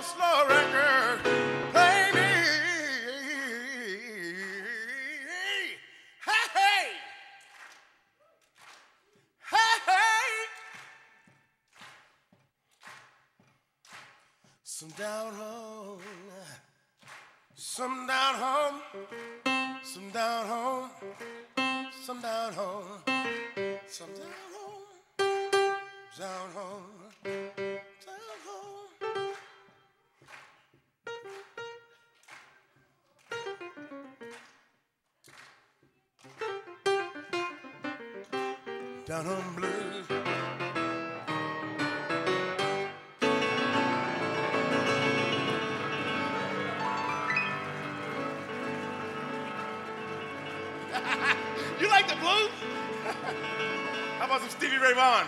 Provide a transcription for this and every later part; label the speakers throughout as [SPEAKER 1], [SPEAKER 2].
[SPEAKER 1] slow record. Play me. Hey, hey. Hey, hey. Some down home. Some down home. Some down home. Some down home. Some down home. Down home. Down home. Down home blues. You like the blues? How about some Stevie Ray Vaughan?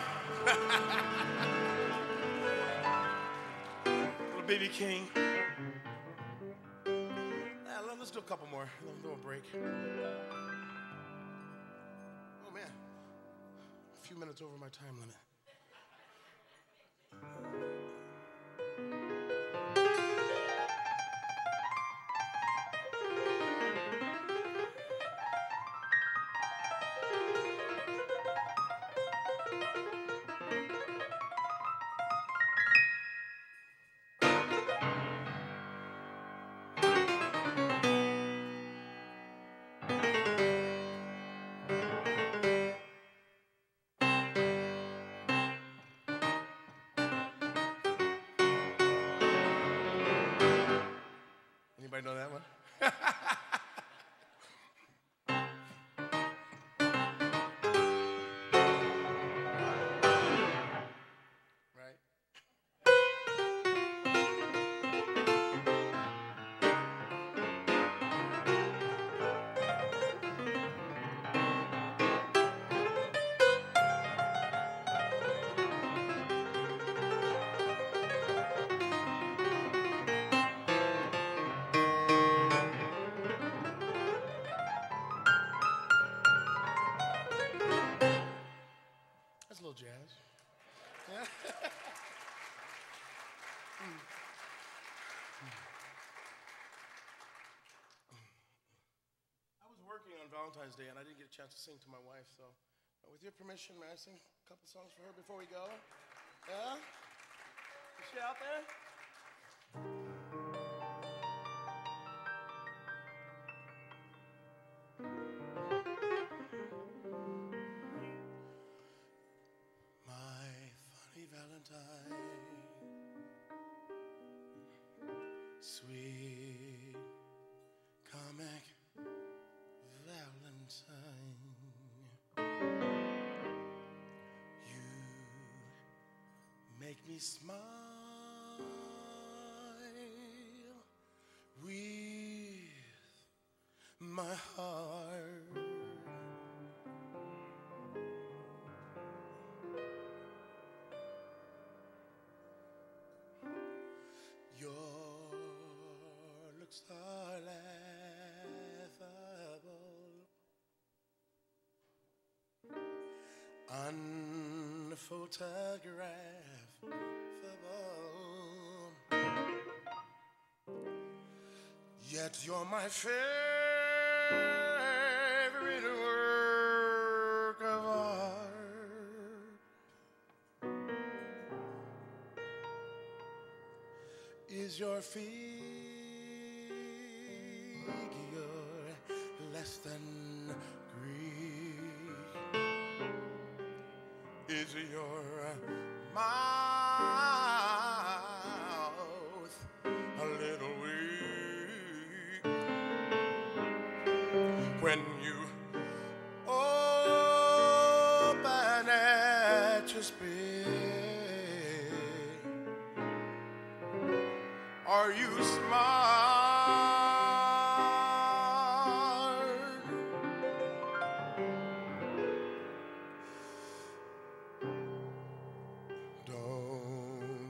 [SPEAKER 1] Little B.B. King. Let's do a couple more. Let's do a break. Oh, man. A few minutes over my time limit. Anybody know that one? Right? That's a little jazz. Yeah. I was working on Valentine's Day and I didn't get a chance to sing to my wife, so with your permission, may I sing a couple songs for her before we go? Yeah? Is she out there? My funny Valentine, sweet comic Valentine, you make me smile with my heart. Your looks are laughable, unphotographable, yet you're my favorite work of art. Is your figure less than Greek? Is your mouth a little weak when you open at your speak? Are you smart? Don't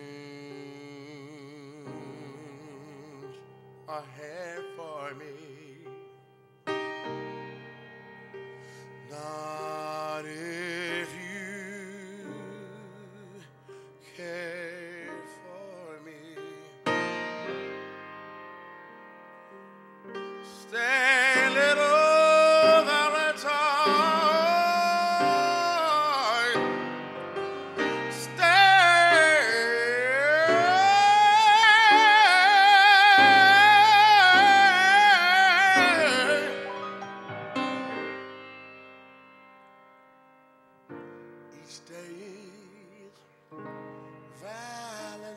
[SPEAKER 1] change a hair for me, not if you care for me.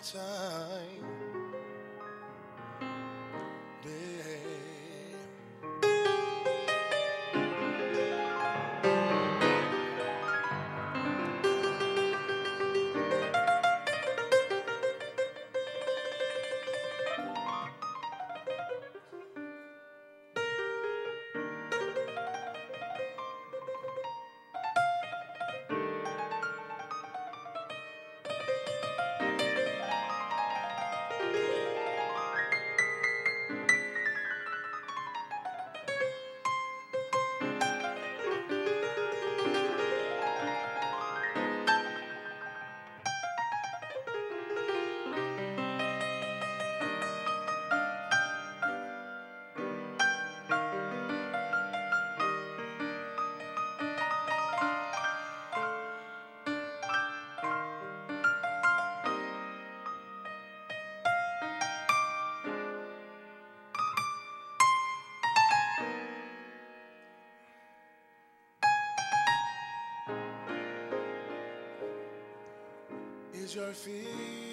[SPEAKER 1] Valentine Day. Is your figure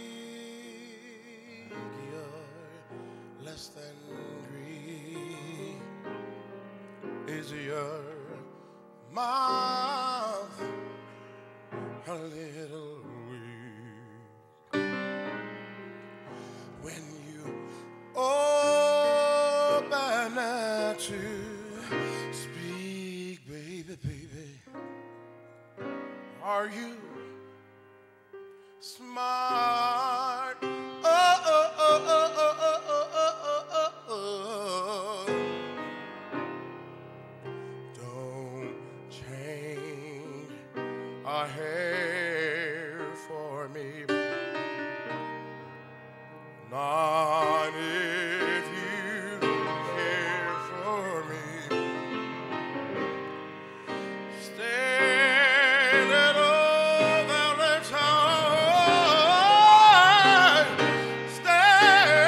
[SPEAKER 1] less than Greek? Is your mouth a little weak? When you open it to speak, baby, baby, are you smart? Oh, oh, oh, oh, oh, oh, oh, oh, oh, oh. Don't change a hair for me, not if you care for me. Stay, little Valentine, stay.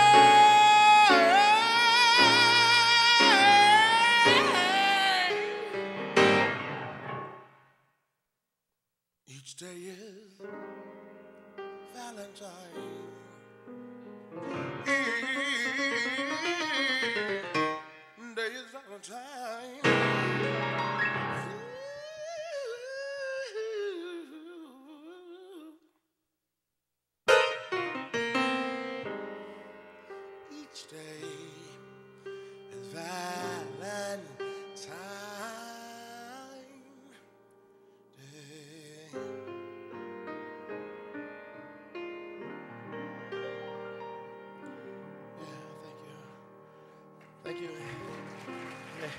[SPEAKER 1] Each day is Valentine. Day is Valentine. Each day is Valentine Day. Yeah, thank you. Thank you. Yeah.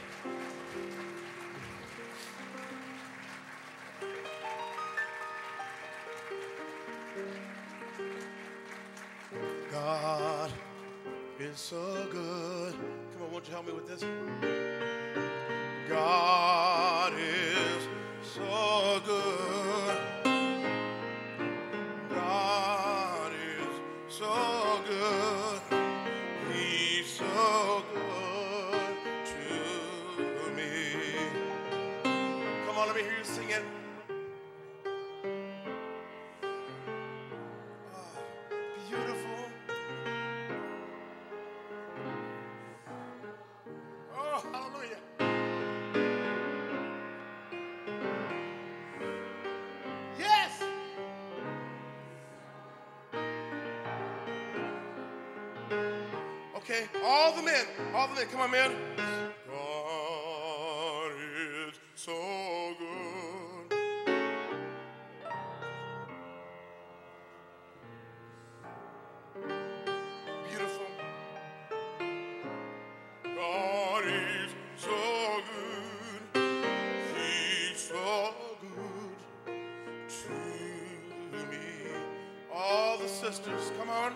[SPEAKER 1] God is so good. Come on, won't you help me with this? God is so good. God is so good. He's so good to me. Come on, let me hear you sing it. Beautiful. Oh, hallelujah. Yes. Okay, all the men, come on, men. God is so good. Beautiful. God is so good. He's so good to me. All the sisters, come on.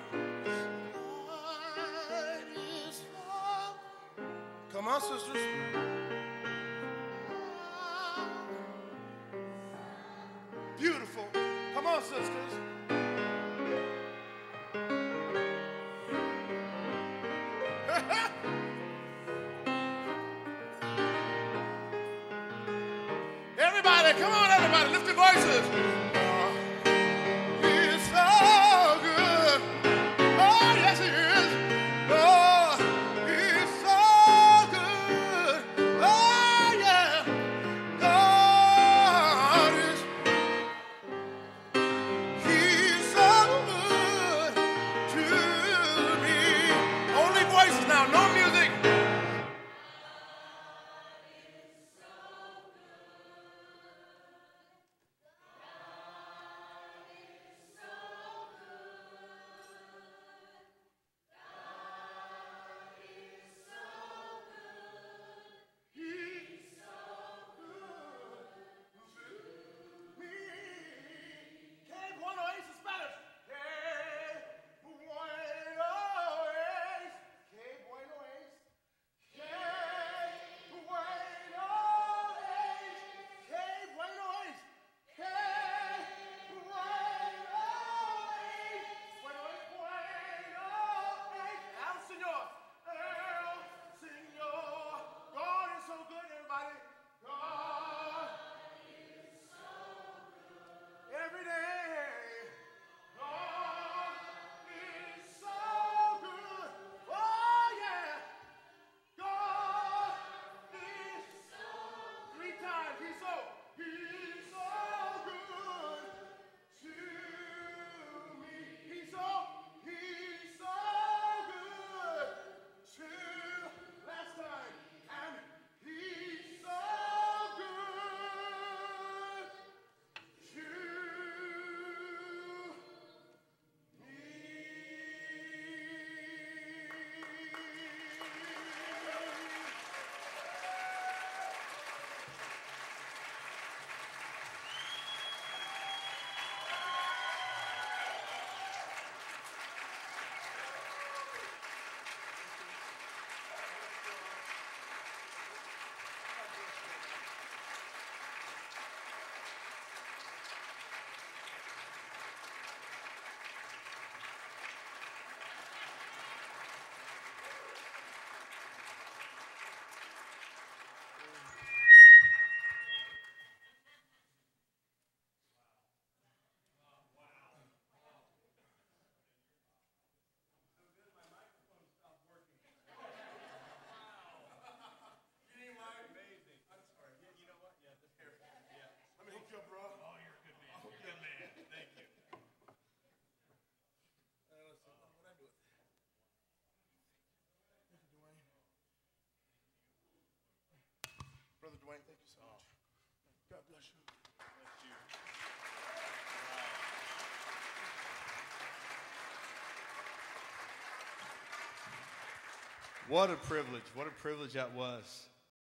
[SPEAKER 1] God is so. Come on, sisters. Beautiful. Come on, sisters. Everybody, come on, everybody, lift your voices. He's so good. Dwayne. Thank you so much. God bless you.
[SPEAKER 2] What a privilege. What a privilege that was.